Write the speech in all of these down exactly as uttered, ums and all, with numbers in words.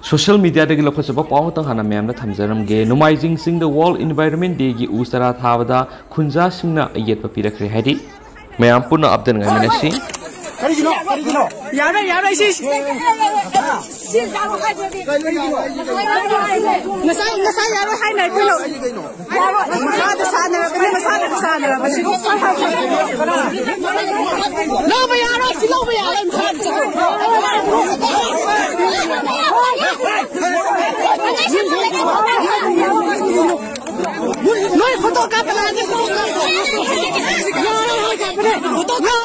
Social media dagi lokho paw tang hana mem na thamjaram ge Nungmaijing Ching da World Environment Day gi usara thabada khunja singna ayet pa pirakre haidi mayam puna update ngai minasi Karigino, karigino. Yara, yara, si. Nasay, nasay, yara, hay na ipilo. Masada sana, kami masada sana. Loba yara, si loba yara. Noy, photo ka pala. Photo ka.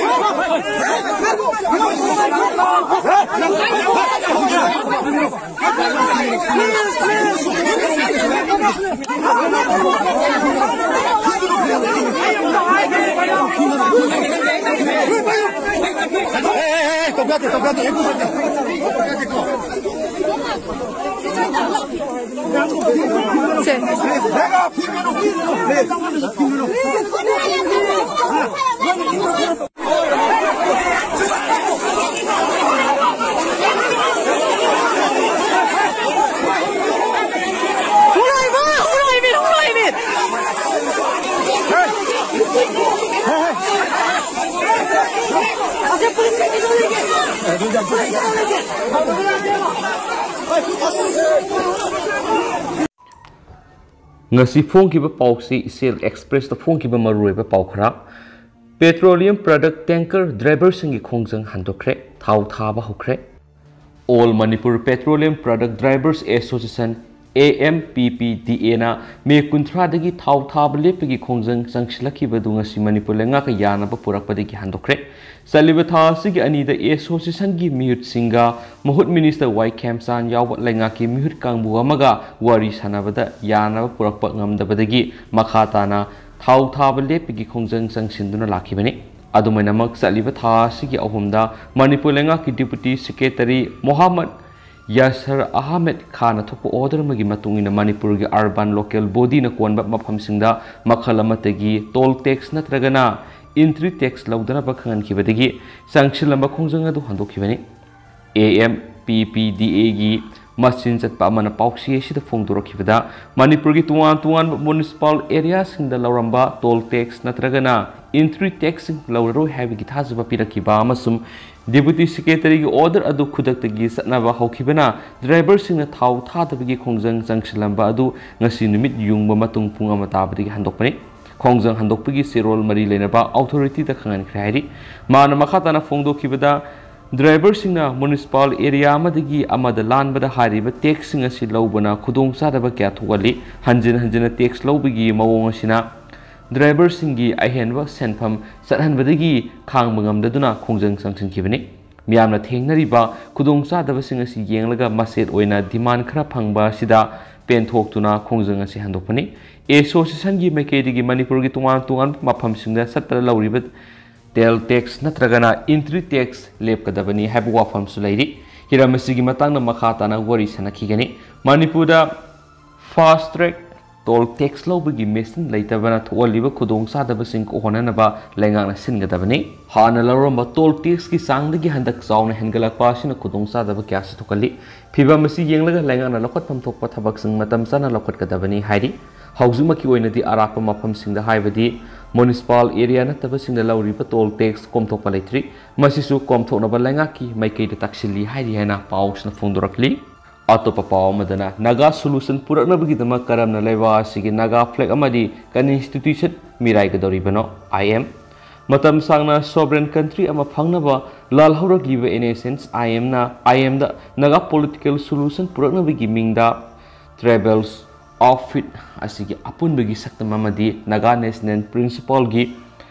Tocate, tocate, ngasi phone ki ba pausi sel express to phone ki ba marui ba pau khara petroleum product tanker driver singi khongjang handokre thau tha ba hokre All Manipur Petroleum Product Drivers Association A M P P D A na me kunthra dagi thau tha ba lepgi khongjang sangsilaki ba dunga si Manipur lenga ka yana ba purakpadagi handokre Saliba tha sigi ani da association gi mihut singa mahut minister Y Khamsan yaw lenga ki mihut kangbu amaga wari sanabada yana ba purakpa ngamdabadagi makhata na thau tha ba lepgi khongjang sangsinduna lakibani adumaina mak saliba tha sigi ahumda Manipur lenga ki deputy secretary Muhammad Yasser Ahmed Khan athopo order magi matungina Manipur gi urban local body na konba mafam singda makhalamatagi toll tax natragana entry tax laudana bakhangan kibadagi sangshilamba khongjang adu handokibani A M P P D A gi machine chatpa mana pauksi sida phongdorokibada Manipur gi tuan tuan municipal area singda lauramba toll tax natragana entry tax lauraro habi gi thajaba pirakiba amasum Deputy Secretary gi order adu khudaktagi satnaba hokibana driver singna thau thadabagi khongjang sangshilamba adu ngasi numit yungba matung punga matabadi handokpani khongjang handokpagi serol mari lenaba authority da khangan khrairi mana makhatana phongdokibada driver singna municipal area amadagi amada lanbada hariba tax singa si lobana khudong sadaba kya thogali hanjin hanjina tax lobigi mawong asina driver singi ahenwa senpham sathanbadagi khangbangamdaduna khongjang sangsinkibani miyamna thengnariba khudong sadaba singa si yenglaga maset oina demand khara phangba sida penthok tuna khongjang asi handokpani association gi mekedi gi Manipur gi tungan tungan mafam singda satta lawriba tel tax natragana entry tax lepkadabani habu wafam sulairi hiramasi gi matangna makhata na wari sanakigani Manipur da fast track toll tax lobagi machine leitabana tholiba khudong sadaba sing ko honanaba lengana singadabani hana lawramba toll tax ki sangdagi handak chauna hengalakpa sina khudong sadaba kya si thokali phiba masi yenglaga lengana lokhat pham thokpa thabak sing matam sana lokhat kadabani hairi hauzumaki oinadi arapa mafam singda haibadi municipal area na tabasingda lawriba toll tax komthokpa leitri masisu komthoknaba lenga ki maikei da taksili hairi hena pausna phondorakli atopa paw madana naga solution puraknabagi dama karamna leba sigi naga flag amadi kan institution mirai gadoribano I am matam sangna sovereign country ama phangnaba lal haurak liba in essence I am na I am da naga political solution puraknabagi mingda travels outfit asigi apunbagi saktama amadi naga national principal gi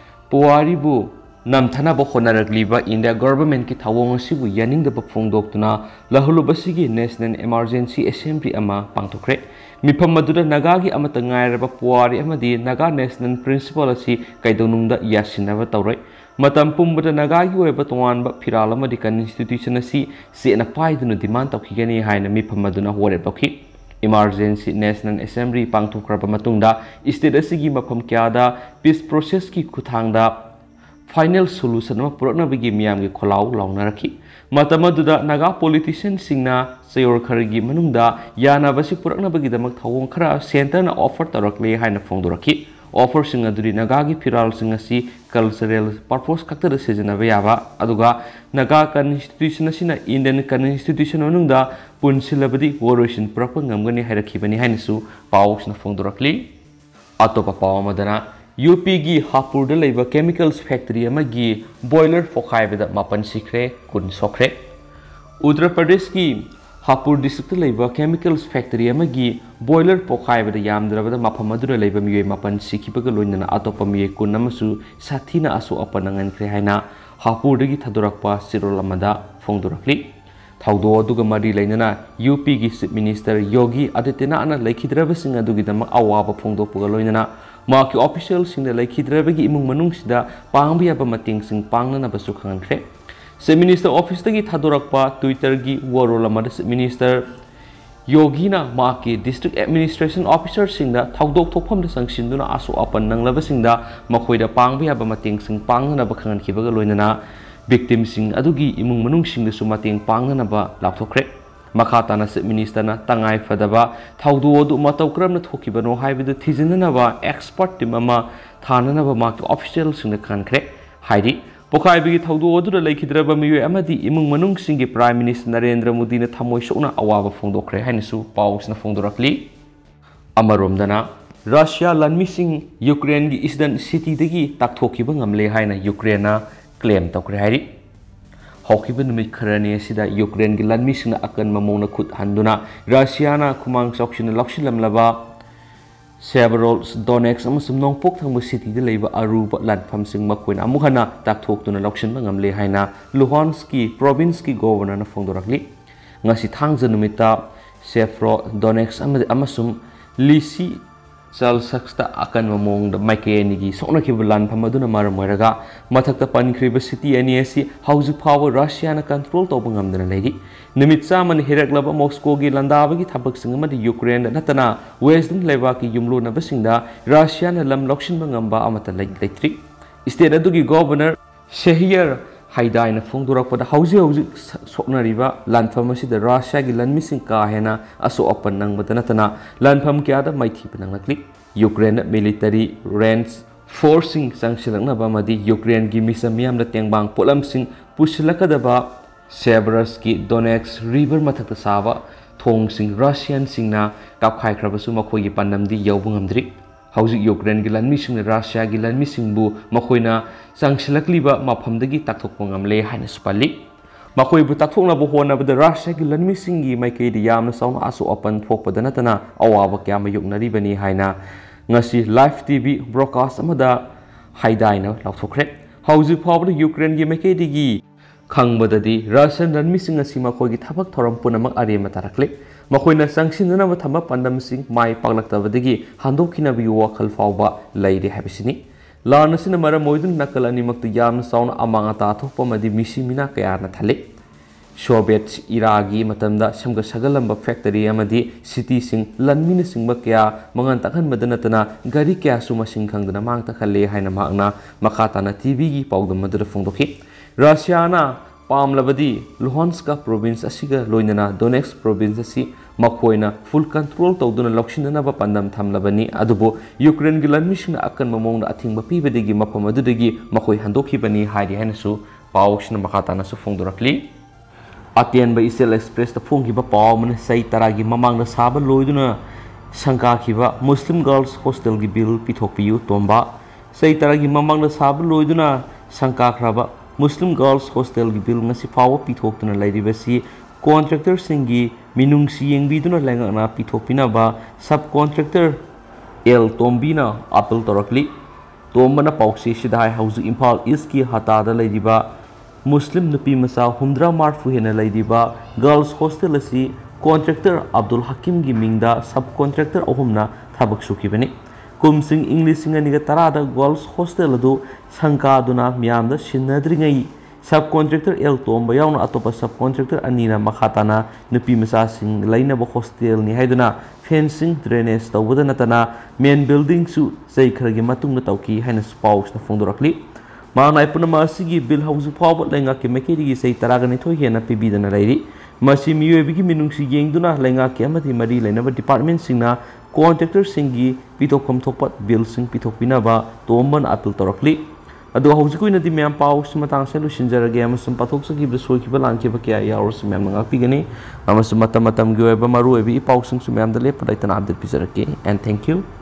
puaribu namthana bo hotnaruba India government ki thawong asibu yaning da phongdoktuna lahulubasigi national emergency assembly ama pangthokre mifam madura naga gi amata ngairaba puari amadi naga national principal asi kaidonungda yasinaba tawrai matam pumbada naga gi oiba tonganba phiral amadi kan institution asi sena paiduna demand tawkhigani haina mifam maduna hore bakhi emergency national assembly pangthokraba matungda state asigi mafam kyada peace process ki khuthangda final solution ma purakna bigi miyam gi kholau launa rakhi Matamadda Naga politician singna Sayor Karigi Manunda Yana Basi Puraknabagi the Makawakara Center na offer Tarakle Hina Fondoraki offer singa duri Nagagi Piral singasi cultural purpose Kata season of Yava Aduga Naga constitution sina Indian constitution Manunda Pun syllabadi Waroshin Propangam Harakibani Hanisu Paus na Fondorakli Atopa Pawamadana U P gi Hapur de labor chemicals factory amagi boiler fokai beda mapan sikre kun sokre Uttar Pradesh ki Hapur district labor chemicals factory amagi boiler fokai beda yamdra beda mapamadura labor miye mapan sikibaga loinana atopa miye kun namasu sathina asu apanangan kre haina Hapur de gi thadurakpa sirolamada fongdurakli Thaudo aduga mari lainana U P gi Chief Minister Yogi Adityanathna laikhidraba singa adugi dama awaba fongdopuga loinana Maki official sing the Lake Hidravagi imung manungsida Pangbi Abamating sing Pangna Basukan Kre. Se Minister Office the Tadurakpa, Twitter gi Warola Madas Minister Yogina Maki District Administration Officer sing the Taudok Topam the Sanction Duna Asu upon Nang Lavasinda, Makoida Pangbi Abamating sing Pangna Bakan Kibagaluna, victim sing Adugi imung manungsing the Sumating Pangna Ba Laptokre. Makatana Chief Minister na Tangai Fadaba, Taudu Matokram Tokibano High with the Tizinanaba, expert Timama, Tananaba mark officials in the country. Heidi, Pokai be Taudu the Lake Hidraba Miyu Amadi, Imung Manung Singi Prime Minister Narendra Mudina Tamoishona, Awawa Fondokre, Hanisu, Paus na Fondorakli. Amarumdana, Russia land missing Ukraine is the city degi Taktokibangam Lehaina, Ukraine claim Tokre. Hokiban Mikarani Sida Ukraine Gilan Mission Akan Mamona Kut Handuna, Russiana Kumang Soction Lokshilam Lava several Donex Amusum Nong Poktam City the Labor Aruba Land Pamsing Makwin Amuhana Taktok to Lokshin Mangam Lehaina, Luhanski, Provinsky Governor Fondorakli, Nasi Tangzanumita, Sefro, Donex Amasum, Lisi. Sal Saxta akan mamong the Mike Sona Kibulan Pamaduna Maramaraga, Matakta Pankriba City N S C, House of Power Russia control Tobangam the lady. Nimitsa man Heraklaba Moscow Landavagi Tabak Singama the Ukraine Natana, Western Levaki Yumlu Nabasinda, Russia and Lam Lokshin Mangamba Amata Lake Electric. Instead of the governor Shahir Haida in a Fondura for the House of Sokna River, Land Pharmacy, the Russia Gilan missing Kahena, Aso Open Nang Batanatana, Land Pamkiada, my Tipanangli, Ukraine military rents, forcing sanction Nabamadi, Ukraine Gimisamiam the Tangbang, Polam Sing, Pushilakadaba, Sebraski, Donetsk, River Matatasava, Tong Sing, Russian Singna, Kapai Krabasuma Koyi Pandamdi, Yobungamdri. House Ukraine Gilan missing Russia Gilan missing bu Makoina Sangshalakliba Mapamdagi Takokangam Le Hanespali. Makoi Butakona Bohona with the Russia Gilan missing Maike the Yam Sound Aso open for Padanatana, Awa Kama Yuknaribani Haina Nasi Live T V broadcast Amada Haidina Lautokret. House Power Ukraine Yamake Digi Kang Badadi Russian and missing a Simakogi Tabak Torampunama Arima Tarakle. Makoina Sangshinana Matama Pandam Sing, my Paglaktavadigi, Handokina Biwa Kalfauba, Lady Habisini. Larnasin Mara Moidun Nakalani Mak the Yam Sound Amangata Pomadi Mishimina Kayana Tale. Shobet Iragi Matanda, Shamga Sagalamba Factory Amadi, City Sing, Lanmina Sing Bakia, Mangantakan Madanatana, Garikia Suma Sing Kang the Mangta Kale Haina Magna, Makatana T V, Pau the Mother Fondoki. Russiana. Palm Lavadi, Luhanska province Asiga, Loinana, Donetsk province Asi, Makoina, full control to Duna Lokshinana Pandam Tam Labani, Adubo, Ukraine Gilan Mission Akan Mamong, Athingba Pibedigi, Mapamadudigi, Makoi Handoki Bani, Heidi Hanesu, Paushna Makatana Sufongdurakli. Atian by Isel Express the Fungiba Palm, Say Taragi Mamang the Saba Loiduna, Sankakiva, Muslim Girls Hostel Gibil, Pitopiu, Tomba, Say Taragi Mamang the Saba Loiduna, Sankakraba. Muslim Girls Hostel Gibil ngasi fawa pitokna lairibasi contractor singi minung siyeng biduna lengana pitopina ba subcontractor El Tombina apel torakli tombana pauksi sidai house Impal East-ki hatada lairiba Muslim nupi masa humdra marfu hena lairiba Girls Hostel asi contractor Abdul Hakim gi mingda subcontractor ahumna thabak sukibani Kumsing English Singaniga Tarada Girls Hostel adu Sankaduna Miamda Shinadringai subcontractor El Tomba Yauna Atopa subcontractor Anina Makatana Nupi Masa Sing Lainaba Hostel ni Haiduna fencing drainage Tawudanatana main building su Say Karagi Matung Tauki Haina spouse na Fondorakli मांगनाय पुनम असिगी bill हौजु फाव लेंगा के मेकेरी सही तरागनि थो हेना पिबिदना लाइरि मसी मियोबिगी मिनुंगसी येंगदुना लेंगा के अमथि मरी लेनब डिपार्टमेंट सिंगना कॉन्ट्रैक्टर सिंगी पिथोकम थोपत बिल सिंग पिथोकपिनबा तोमबन अपील तोरकली अदो हौजिकुइनदि म्याम पाउ सिमतांग से लुसिनजरगे अमसुम पाथोकसगिब सोइकिब लांकिब क्या यावरस म्याम नंगापिगनि अमसुम मतम मतम गे ओइबा मरु ओइबि पाउ सिंग सु म्याम दले पलाइतना अपडेट पिजरके एंड थैंक यू।